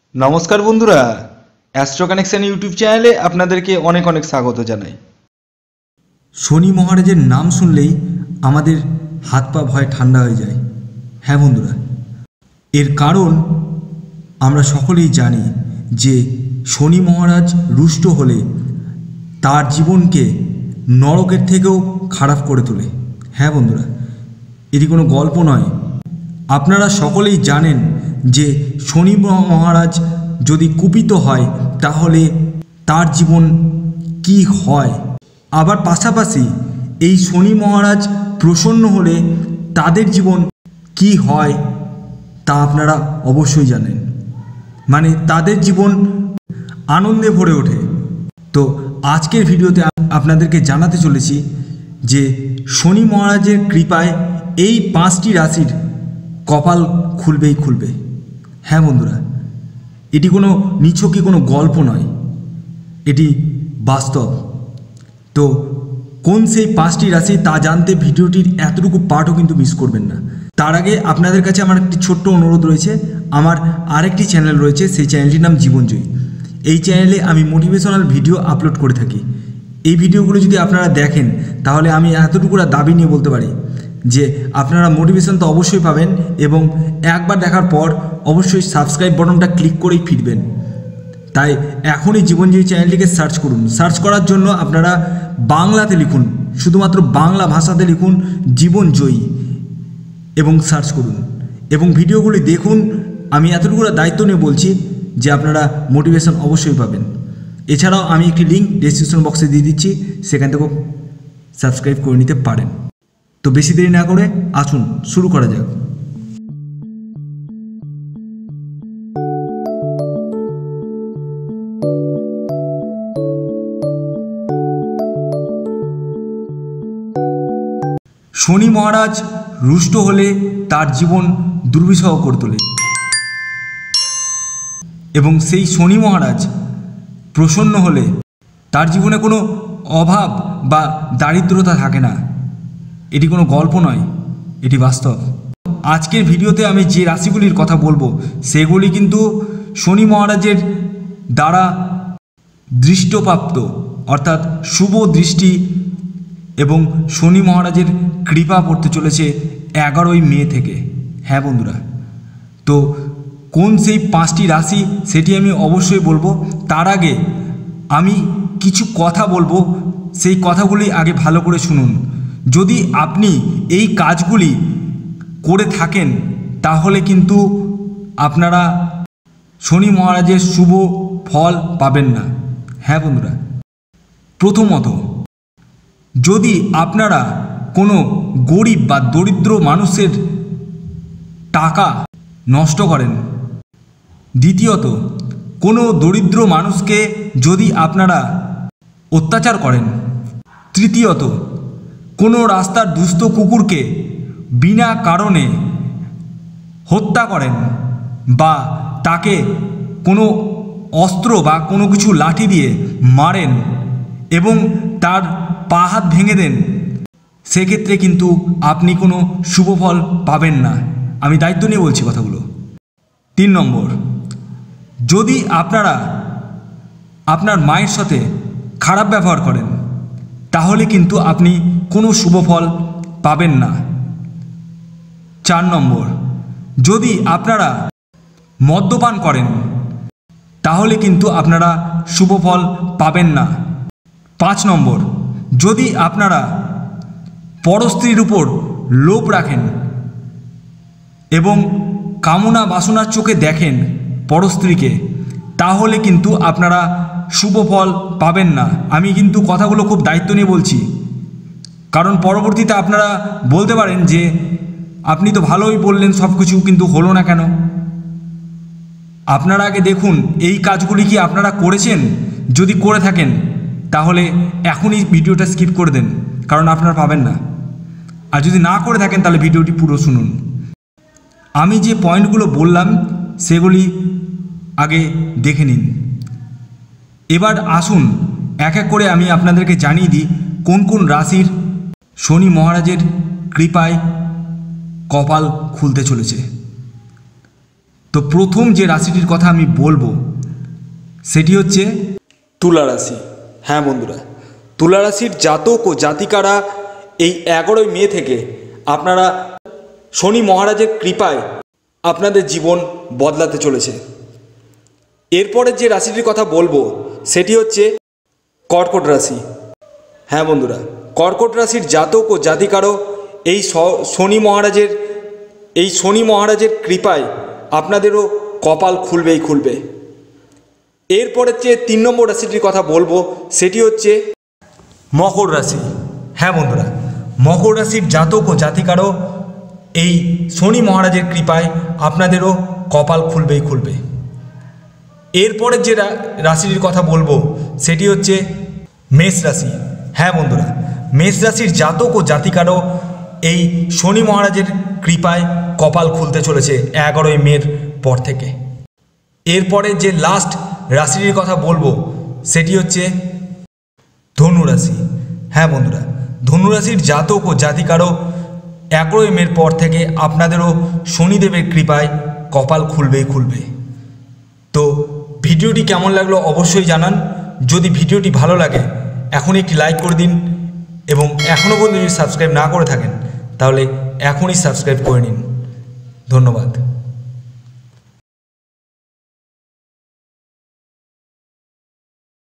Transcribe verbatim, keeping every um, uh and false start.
নমস্কার বন্ধুরা, astro connection YouTube চ্যানেলে আপনাদেরকে অনেক অনেক স্বাগত জানাই। শনি মহারাজের নাম শুনলেই আমাদের হাত পা ভয় ঠান্ডা হয়ে যায়। হ্যাঁ বন্ধুরা, এর কারণ আমরা সকলেই জানি যে শনি মহারাজ রুষ্ট হলে তার জীবনকে নরকের থেকেও খারাপ করে তোলে। হ্যাঁ বন্ধুরা, এটি কোনো গল্প নয়। আপনারা সকলেই জানেন যে শনি মহারাজ যদি কুপিত হয় তাহলে তার জীবন কি হয়। আবার পাশাপাশি এই শনি মহারাজ প্রসন্ন হলে তাদের জীবন কি হয় তা আপনারা অবশ্যই জানেন। মানে তাদের জীবন আনন্দে ভরে ওঠে। তো আজকের ভিডিওতে আপনাদেরকে জানাতে চলেছি যে শনি মহারাজের কৃপায় এই পাঁচটি রাশির কপাল খুলবেই খুলবে। হ্যাঁ বন্ধুরা, এটি কোনো নিছকই কোনো গল্প নয়, এটি বাস্তব। তো কোন সেই পাঁচটি রাশি তা জানতে ভিডিওটির এতটুকু পার্টও কিন্তু মিস করবেন না। তার আগে আপনাদের কাছে আমার একটি ছোট্ট অনুরোধ রয়েছে। আমার আরেকটি চ্যানেল রয়েছে, সেই চ্যানেলটির নাম জীবনজয়ী। এই চ্যানেলে আমি মোটিভেশনাল ভিডিও আপলোড করে থাকি। এই ভিডিওগুলো যদি আপনারা দেখেন তাহলে আমি এতটুকুরা দাবি নিয়ে বলতে পারি যে আপনারা মোটিভেশন তো অবশ্যই পাবেন এবং একবার দেখার পর অবশ্যই সাবস্ক্রাইব বাটনটা ক্লিক করেই ফিরবেন। তাই এখনই জীবনজয়ী চ্যানেলটিকে সার্চ করুন। সার্চ করার জন্য আপনারা বাংলাতে লিখুন, শুধুমাত্র বাংলা ভাষাতে লিখুন জীবনজয়ী এবং সার্চ করুন এবং ভিডিওগুলি দেখুন। আমি এতটুকু দায়িত্ব নিয়ে বলছি যে আপনারা মোটিভেশন অবশ্যই পাবেন। এছাড়াও আমি একটি লিঙ্ক ডেসক্রিপশন বক্সে দিয়ে দিচ্ছি, সেখান থেকেও সাবস্ক্রাইব করে নিতে পারেন। তো বেশি দেরি না করে আসুন শুরু করা যাক। শনি মহারাজ রুষ্ট হলে তার জীবন দুর্বিষহ করে তোলে এবং সেই শনি মহারাজ প্রসন্ন হলে তার জীবনে কোনো অভাব বা দারিদ্রতা থাকে না। এটি কোনো গল্প নয়, এটি বাস্তব। আজকের ভিডিওতে আমি যে রাশিগুলির কথা বলবো সেগুলি কিন্তু শনি মহারাজের দ্বারা দৃষ্টপ্রাপ্ত, অর্থাৎ শুভ দৃষ্টি এবং শনি মহারাজের কৃপা পড়তে চলেছে এগারোই মে থেকে। হ্যাঁ বন্ধুরা, তো কোন সেই পাঁচটি রাশি সেটি আমি অবশ্যই বলবো। তার আগে আমি কিছু কথা বলবো, সেই কথাগুলি আগে ভালো করে শুনুন। যদি আপনি এই কাজগুলি করে থাকেন তাহলে কিন্তু আপনারা শনি মহারাজের শুভ ফল পাবেন না। হ্যাঁ বন্ধুরা, প্রথমত, যদি আপনারা কোনো গরিব বা দরিদ্র মানুষের টাকা নষ্ট করেন, দ্বিতীয়ত, কোনো দরিদ্র মানুষকে যদি আপনারা অত্যাচার করেন, তৃতীয়ত, কোনো রাস্তার দুস্থ কুকুরকে বিনা কারণে হত্যা করেন বা তাকে কোনো অস্ত্র বা কোনো কিছু লাঠি দিয়ে মারেন এবং তার পা হাত ভেঙে দেন, সেক্ষেত্রে কিন্তু আপনি কোনো শুভ ফল পাবেন না। আমি দায়িত্ব নিয়ে বলছি কথাগুলো। তিন নম্বর, যদি আপনারা আপনার মায়ের সাথে খারাপ ব্যবহার করেন তাহলে কিন্তু আপনি কোনো শুভ ফল পাবেন না। চার নম্বর, যদি আপনারা মদ্যপান করেন তাহলে কিন্তু আপনারা শুভ ফল পাবেন না। পাঁচ নম্বর, যদি আপনারা পরস্ত্রীর উপর লোভ রাখেন এবং কামনা বাসনার চোখে দেখেন পরস্ত্রীকে, তাহলে কিন্তু আপনারা শুভ ফল পাবেন না। আমি কিন্তু কথাগুলো খুব দায়িত্ব নিয়ে বলছি, কারণ পরবর্তীতে আপনারা বলতে পারেন যে আপনি তো ভালোই বললেন সব কিছু, কিন্তু হলো না কেন। আপনারা আগে দেখুন এই কাজগুলি কি আপনারা করেছেন। যদি করে থাকেন তাহলে এখনই ভিডিওটা স্কিপ করে দেন, কারণ আপনারা পাবেন না। আর যদি না করে থাকেন তাহলে ভিডিওটি পুরো শুনুন। আমি যে পয়েন্টগুলো বললাম সেগুলি আগে দেখে নিন। এবার আসুন এক এক করে আমি আপনাদেরকে জানিয়ে দিই কোন কোন রাশির শনি মহারাজের কৃপায় কপাল খুলতে চলেছে। তো প্রথম যে রাশিটির কথা আমি বলবো সেটি হচ্ছে তুলা রাশি। হ্যাঁ বন্ধুরা, তুলা রাশির জাতক ও জাতিকারা এই এগারোই মে থেকে আপনারা শনি মহারাজের কৃপায় আপনাদের জীবন বদলাতে চলেছে। এরপরে যে রাশিটির কথা বলবো সেটি হচ্ছে কর্কট রাশি। হ্যাঁ বন্ধুরা, কর্কট রাশির জাতক ও জাতিকারও এই শনি মহারাজের এই শনি মহারাজের কৃপায় আপনাদেরও কপাল খুলবেই খুলবে। এরপরে যে তিন নম্বর রাশিটির কথা বলবো সেটি হচ্ছে মকর রাশি। হ্যাঁ বন্ধুরা, মকর রাশির জাতক ও জাতিকারও এই শনি মহারাজের কৃপায় আপনাদেরও কপাল খুলবেই খুলবে। এরপরে যে রাশিটির কথা বলবো সেটি হচ্ছে মেষ রাশি। হ্যাঁ বন্ধুরা, মেষ রাশির জাতক ও জাতিকারও এই শনি মহারাজের কৃপায় কপাল খুলতে চলেছে এগারোই মের পর থেকে। এরপরে যে লাস্ট রাশিটির কথা বলবো সেটি হচ্ছে ধনু রাশি। হ্যাঁ বন্ধুরা, ধনু রাশির জাতক ও জাতিকারও এগারোই মের পর থেকে আপনাদেরও শনিদেবের কৃপায় কপাল খুলবেই খুলবে। তো ভিডিওটি কেমন লাগলো অবশ্যই জানান। যদি ভিডিওটি ভালো লাগে এখনই একটি লাইক করে দিন এবং এখনও পর্যন্ত যদি সাবস্ক্রাইব না করে থাকেন তাহলে এখনই সাবস্ক্রাইব করে নিন। ধন্যবাদ।